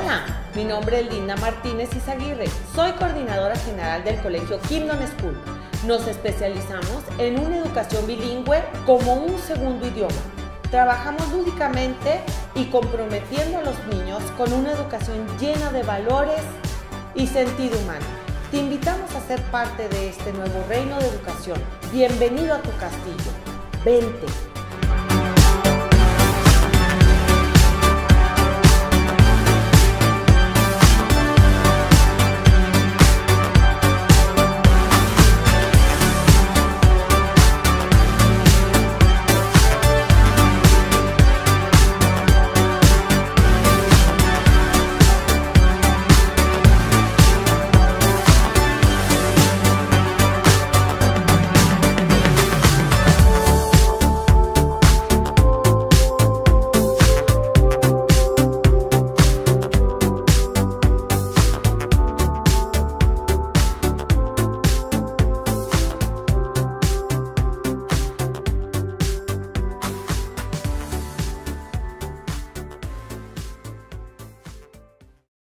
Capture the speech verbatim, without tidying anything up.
Hola, mi nombre es Linda Martínez Izaguirre, soy coordinadora general del colegio Kingdom School. Nos especializamos en una educación bilingüe como un segundo idioma. Trabajamos lúdicamente y comprometiendo a los niños con una educación llena de valores y sentido humano. Te invitamos a ser parte de este nuevo reino de educación. Bienvenido a tu castillo. Vente.